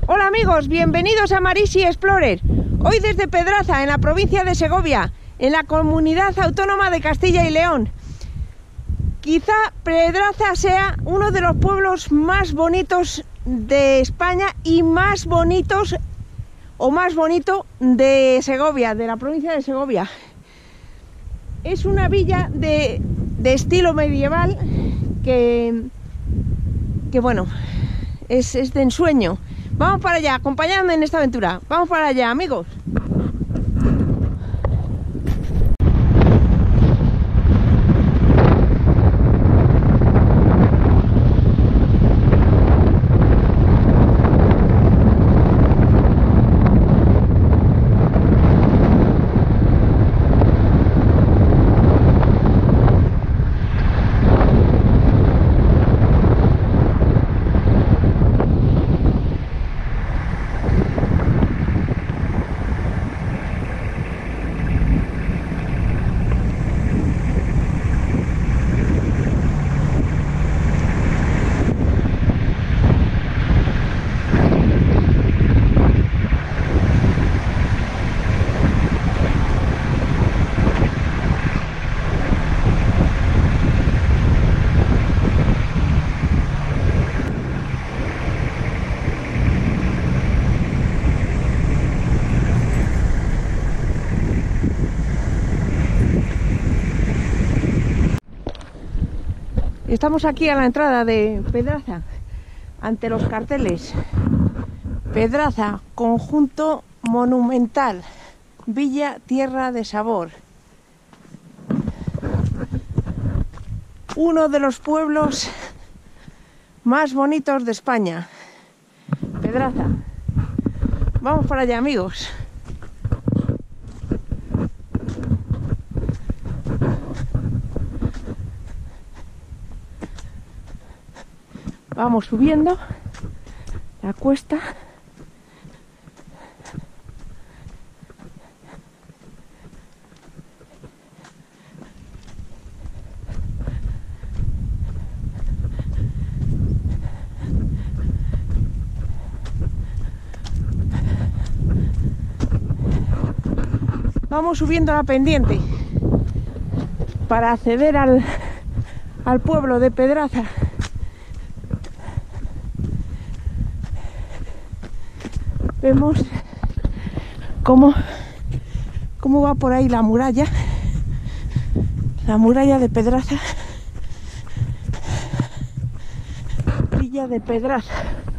Hola amigos, bienvenidos a Marisi Explorer. Hoy desde Pedraza, en la provincia de Segovia, en la comunidad autónoma de Castilla y León. Quizá Pedraza sea uno de los pueblos más bonitos de España y más bonitos o más bonito de Segovia, de la provincia de Segovia. Es una villa de estilo medieval que bueno, es de ensueño. Vamos para allá, acompañadme en esta aventura. Vamos para allá, amigos. Estamos aquí a la entrada de Pedraza, ante los carteles. Pedraza, conjunto monumental, Villa Tierra de Sabor. Uno de los pueblos más bonitos de España. Pedraza. Vamos para allá, amigos. Vamos subiendo la cuesta. Vamos subiendo la pendiente para acceder al pueblo de Pedraza. Vemos cómo va por ahí la muralla de Pedraza, Villa de Pedraza.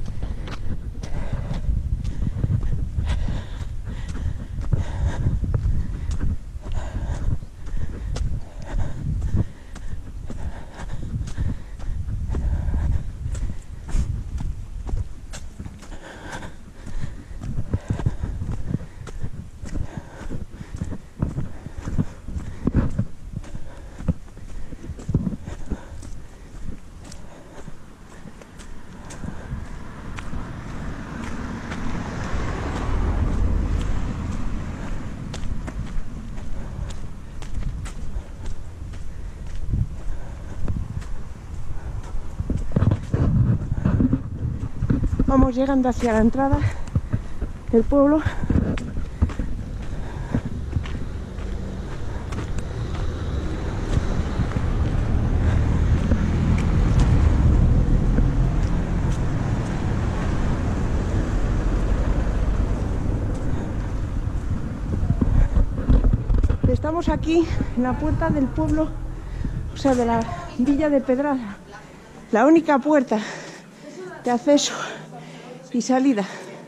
Vamos llegando hacia la entrada del pueblo. Estamos aquí en la puerta del pueblo, o sea, de la Villa de Pedraza. La única puerta de acceso y salida.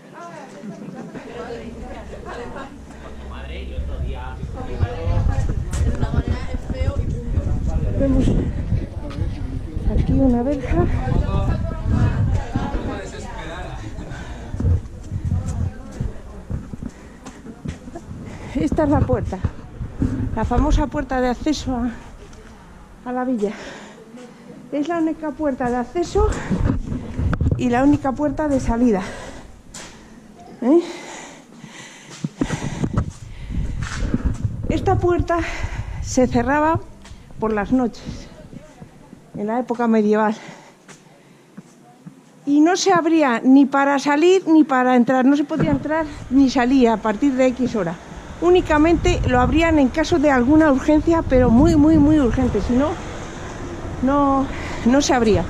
Vemos aquí una verja. Esta es la puerta, la famosa puerta de acceso a la villa. Es la única puerta de acceso y la única puerta de salida. Esta puerta se cerraba por las noches, en la época medieval. Y y no se abría ni para salir ni para entrar, no se podía entrar ni salir a partir de X hora. Únicamente lo abrían en caso de alguna urgencia, pero muy urgente, si no, no se abría.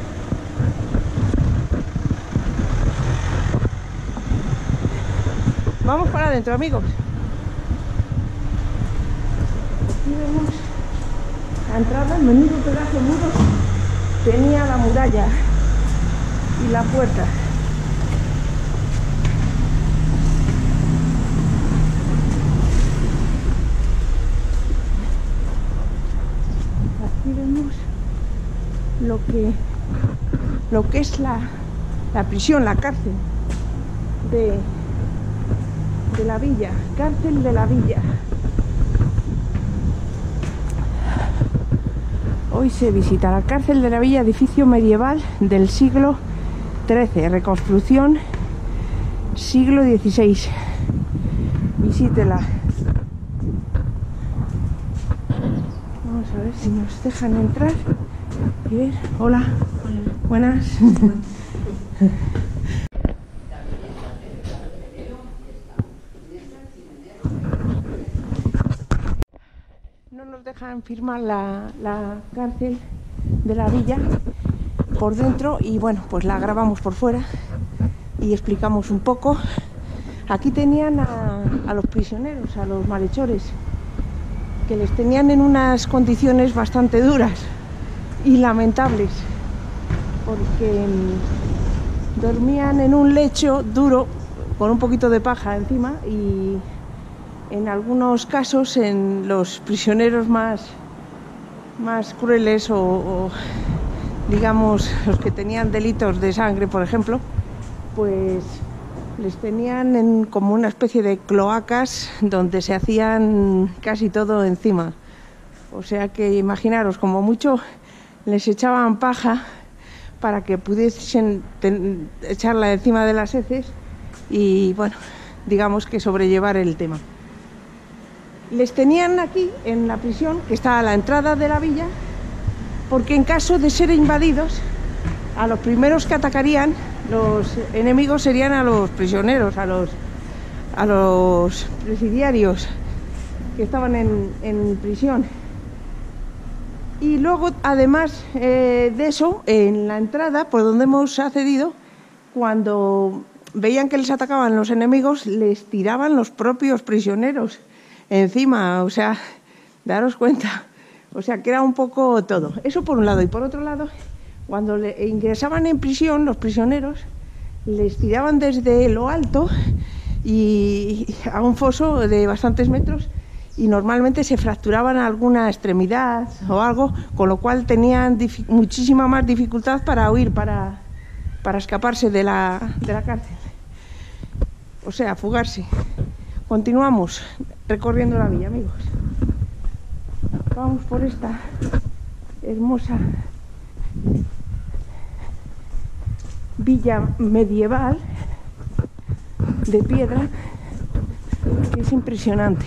Vamos para adentro, amigos. Aquí vemos la entrada, el menudo pedazo de muro tenía la muralla y la puerta. Aquí vemos lo que es la prisión, la cárcel de la villa, cárcel de la villa. Hoy se visita la cárcel de la villa, edificio medieval del siglo XIII, reconstrucción siglo XVI. Visítela. Vamos a ver si nos dejan entrar y ver. Hola. Buenas. No nos dejan firmar la cárcel de la villa por dentro y bueno, pues la grabamos por fuera y explicamos un poco. Aquí tenían a los prisioneros, a los malhechores, que les tenían en unas condiciones bastante duras y lamentables, porque dormían en un lecho duro con un poquito de paja encima y en algunos casos, en los prisioneros más crueles o digamos los que tenían delitos de sangre, por ejemplo, pues les tenían como una especie de cloacas donde se hacían casi todo encima. O sea que imaginaros, como mucho les echaban paja para que pudiesen echarla encima de las heces y bueno, digamos que sobrellevar el tema. Les tenían aquí en la prisión, que está a la entrada de la villa, porque en caso de ser invadidos, a los primeros que atacarían los enemigos serían a los prisioneros, a los presidiarios que estaban en prisión. Y luego, además de eso, en la entrada, por donde hemos accedido, cuando veían que les atacaban los enemigos, les tiraban los propios prisioneros encima, o sea, daros cuenta, o sea, que era un poco todo. Eso por un lado. Y por otro lado, cuando ingresaban en prisión, los prisioneros les tiraban desde lo alto y a un foso de bastantes metros y normalmente se fracturaban alguna extremidad o algo, con lo cual tenían muchísima más dificultad para huir, para escaparse de la cárcel, o sea, fugarse. Continuamos recorriendo la villa, amigos. Vamos por esta hermosa villa medieval de piedra, que es impresionante.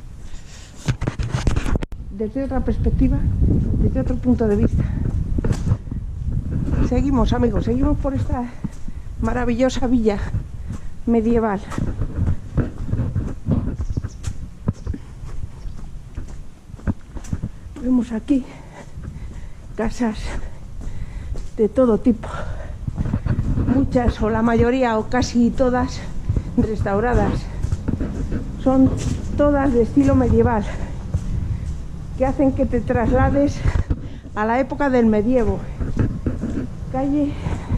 Desde otra perspectiva, desde otro punto de vista. Seguimos, amigos, seguimos por esta maravillosa villa medieval. Vemos aquí casas de todo tipo, muchas o la mayoría o casi todas restauradas. Son todas de estilo medieval, que hacen que te traslades a la época del medievo. Calle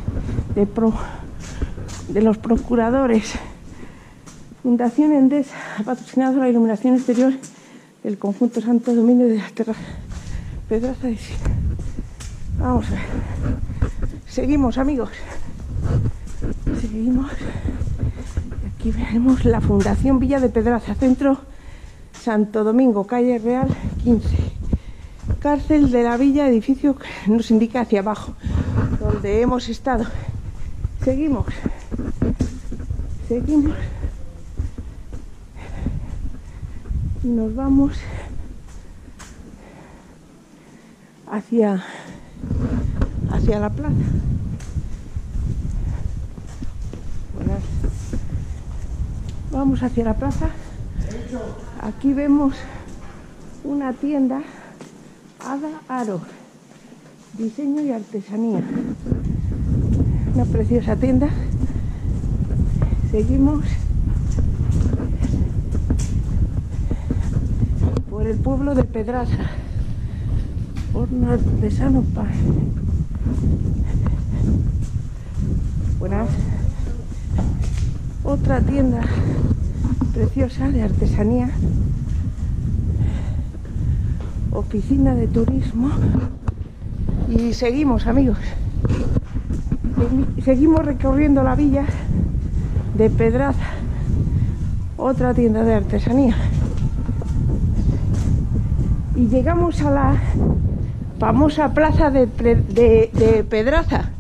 de los procuradores. Fundación Endesa ha patrocinado la iluminación exterior del conjunto Santo Domingo de la Terra Pedraza de Sil. Vamos a ver. Seguimos, amigos. Seguimos. Aquí vemos la Fundación Villa de Pedraza, Centro Santo Domingo, calle Real 15. Cárcel de la Villa, edificio que nos indica hacia abajo, donde hemos estado. Seguimos. Seguimos. Y nos vamos hacia la plaza. Vamos hacia la plaza. Aquí vemos una tienda Ada Aro, diseño y artesanía. Una preciosa tienda. Seguimos por el pueblo de Pedraza. Horno artesano pan. Buenas. Otra tienda preciosa de artesanía. Oficina de turismo. Y seguimos, amigos. Seguimos recorriendo la villa de Pedraza. Otra tienda de artesanía. Y llegamos a la famosa plaza de Pedraza.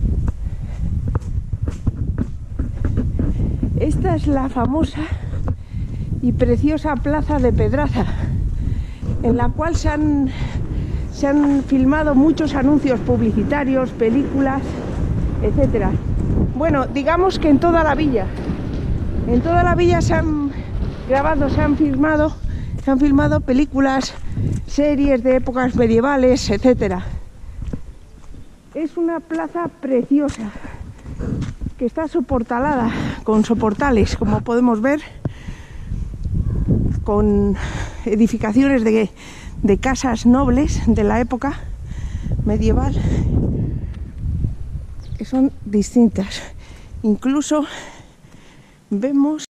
Esta es la famosa y preciosa plaza de Pedraza, en la cual se han filmado muchos anuncios publicitarios, películas, etcétera. Bueno, digamos que en toda la villa se han grabado, se han filmado películas, series de épocas medievales, etcétera. Es una plaza preciosa que está soportalada con soportales, como podemos ver, con edificaciones de casas nobles de la época medieval, que son distintas. Incluso vemos